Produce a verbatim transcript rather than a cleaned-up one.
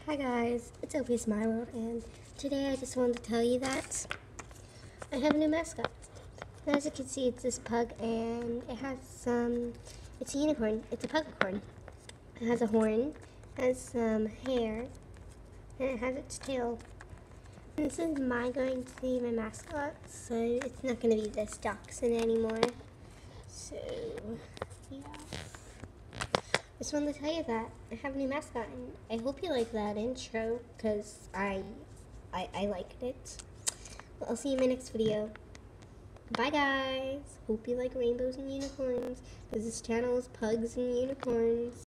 Hi guys, it's Opie's My World, and today I just wanted to tell you that I have a new mascot. Now, as you can see, it's this pug, and it has some, it's a unicorn, it's a Pugicorn. It has a horn, has some hair, and it has its tail. And this is my going to be my mascot, so it's not going to be this dachshund anymore. So, yeah. Just wanted to tell you that I have a new mascot, and I hope you like that intro, because I, I, I liked it. Well, I'll see you in my next video. Bye guys! Hope you like rainbows and unicorns, because this channel is pugs and unicorns.